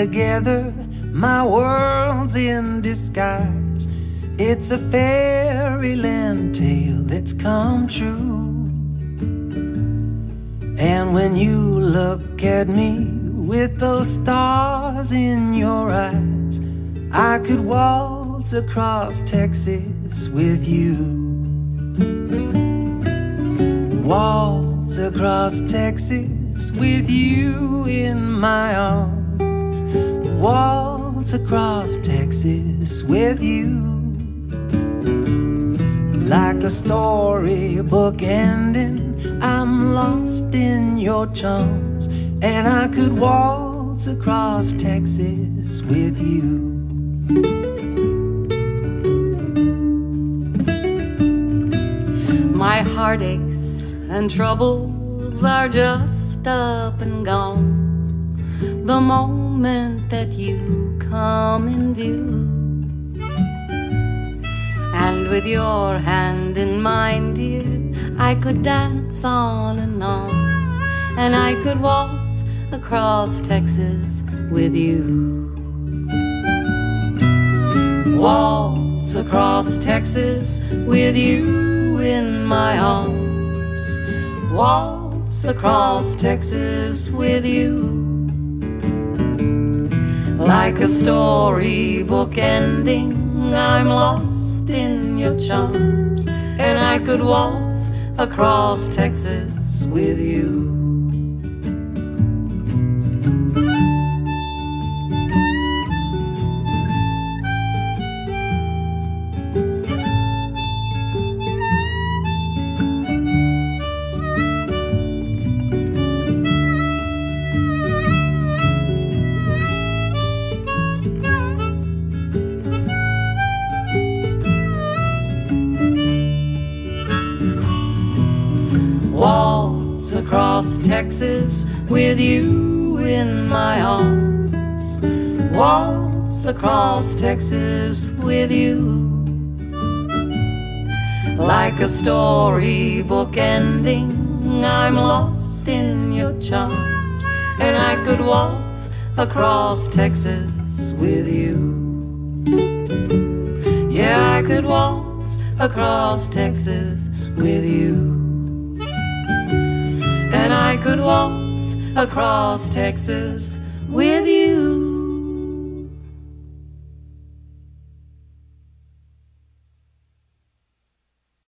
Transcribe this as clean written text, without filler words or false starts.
together, my world's in disguise. It's a fairyland tale that's come true. And when you look at me with those stars in your eyes, I could waltz across Texas with you. Waltz across Texas with you in my arms. Waltz across Texas with you. Like a storybook ending, I'm lost in your charms, and I could waltz across Texas with you. My heartaches and troubles are just up and gone the moment that you come in view. And with your hand in mine, dear, I could dance on, and I could waltz across Texas with you. Waltz across Texas with you in my arms. Waltz across Texas with you. Like a storybook ending, I'm lost in your charms, and I could waltz across Texas with you. Waltz across Texas with you in my arms. Waltz across Texas with you. Like a storybook ending, I'm lost in your charms, and I could waltz across Texas with you. Yeah, I could waltz across Texas with you. And I could waltz across Texas with you.